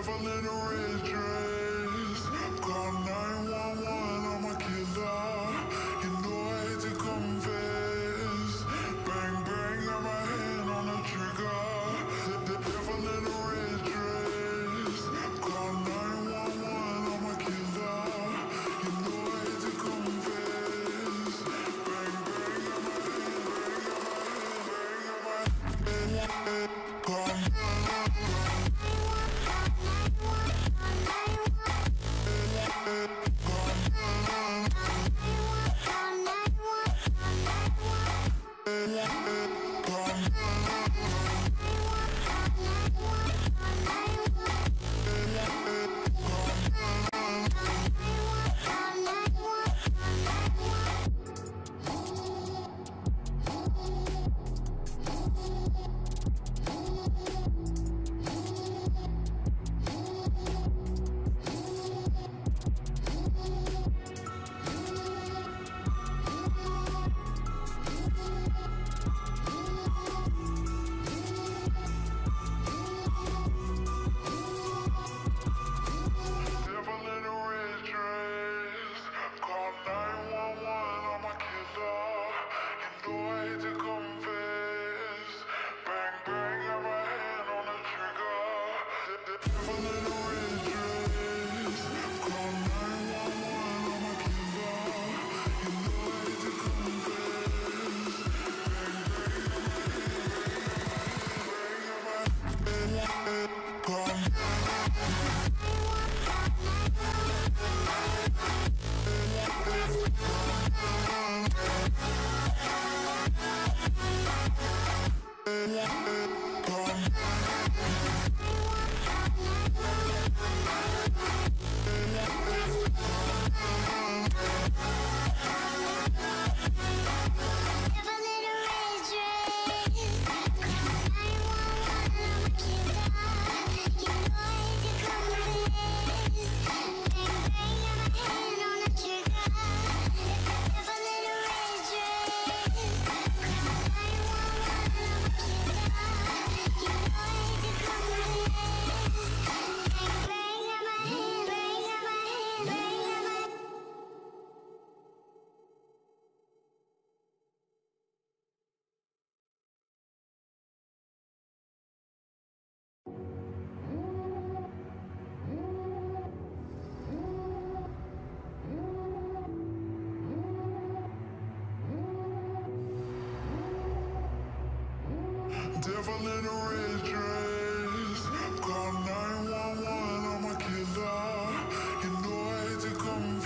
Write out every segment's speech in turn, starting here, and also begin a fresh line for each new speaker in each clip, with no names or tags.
devil in a red dress. Call 911, I'm a killer. You know I hate to confess. Bang, bang, got my hand on the trigger. The devil in a red dress. Call 911, I'm a killer. You know I hate to confess. Bang, bang, got my hand, bang, got my hand. Call devil in a red dress. Call 911, I'm a killer. You know I hate to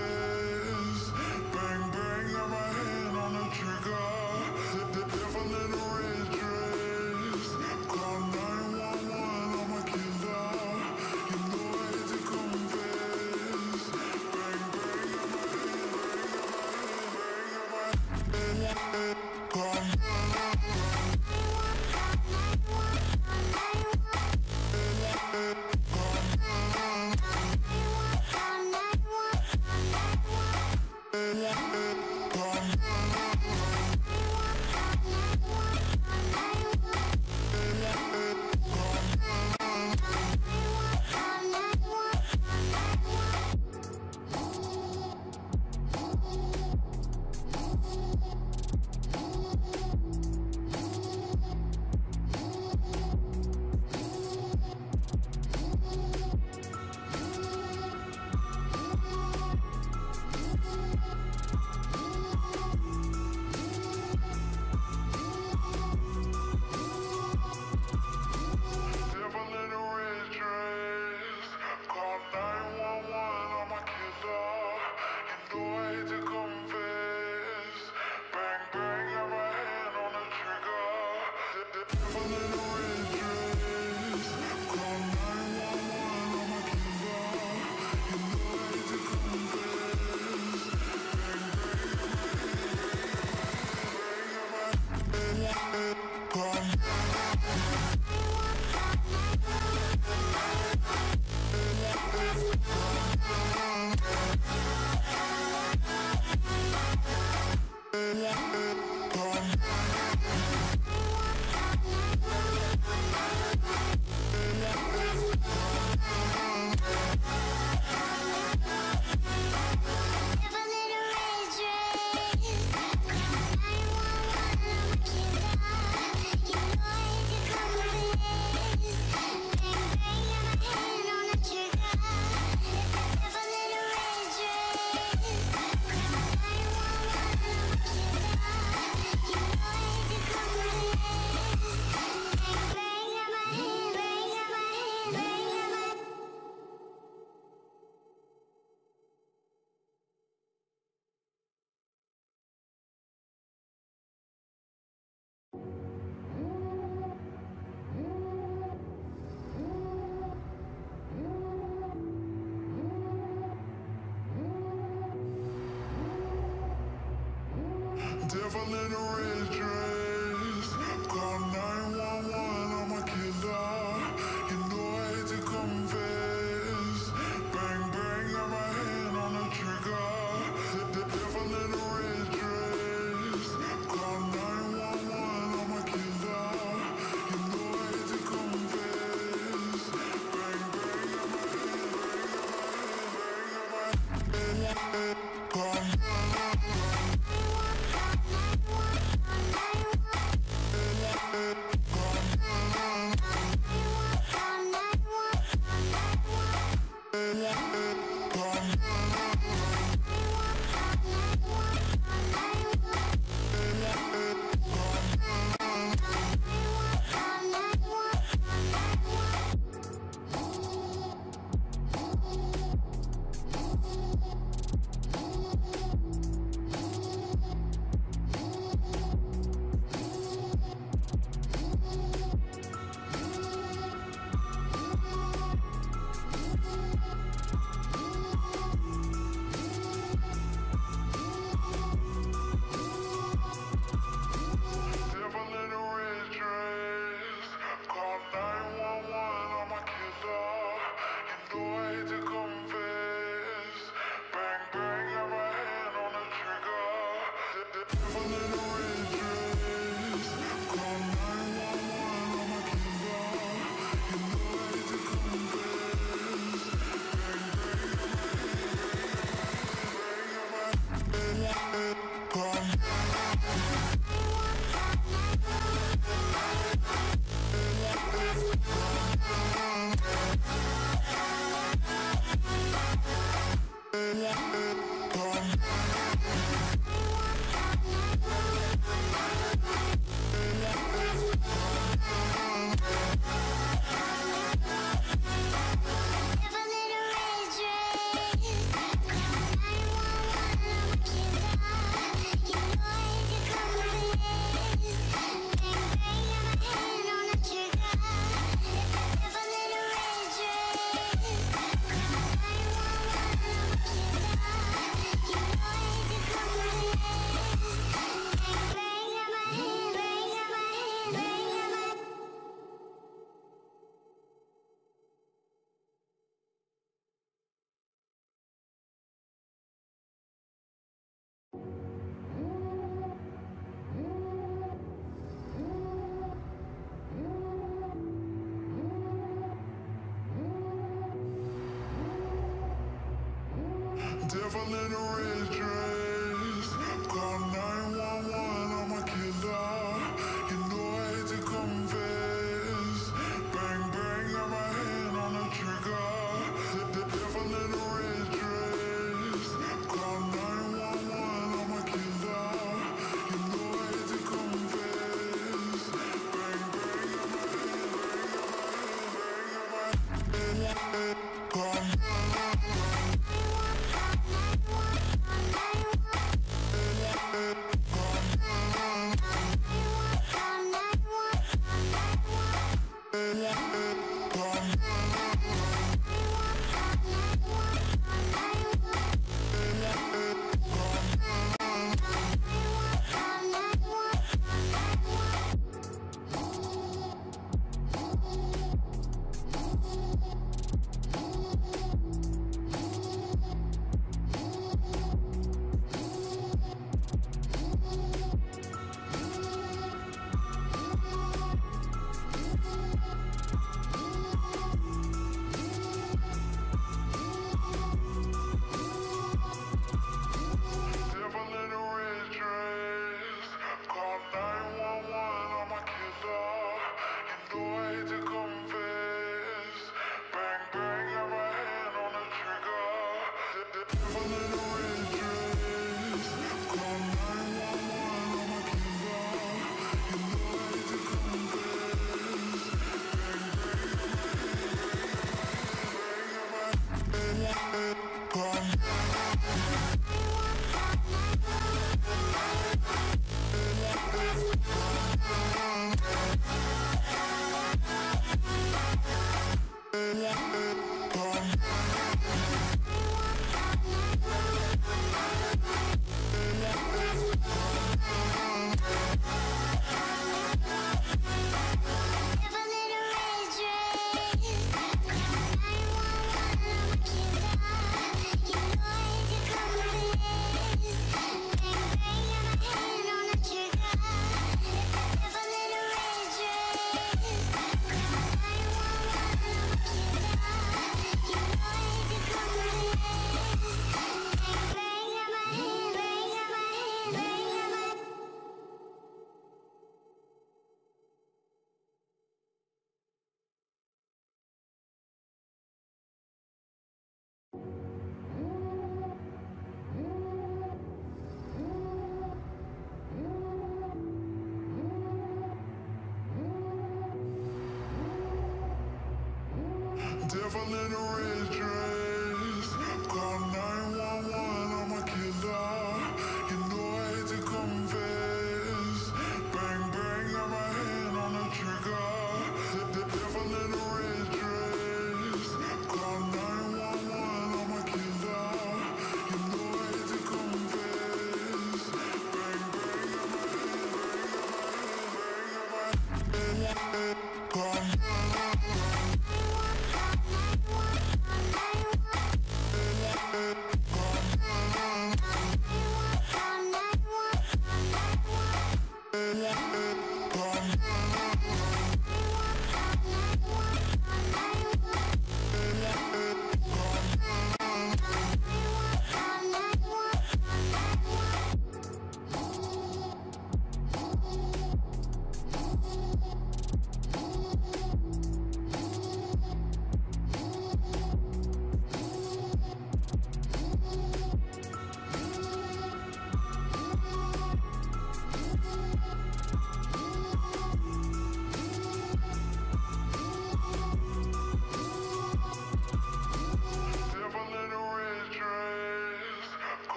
confess. Bang, bang, got my hand on the trigger. The devil in a red dress. Call 911, I'm a killer. You know I hate to confess. Bang, bang, got my hand, bang, got my hand, bang, got my hand. Call Devil in a red dress. Call 911, I'm a killer. You know I hate to confess. Bang, bang, got my hand on the trigger. The devil in a red dress. Call 911, I'm a killer. You know I hate to confess. Bang, bang, got my hand, bang, got my hand, call 911, I'm a killer. You know I hate to confess. Bang, bang, got my hand on the trigger. The devil in a red dress. Call 911, I'm a killer. You know I hate to confess. Bang, bang, got my hand, bang, got my hand, call 911. fall in a rage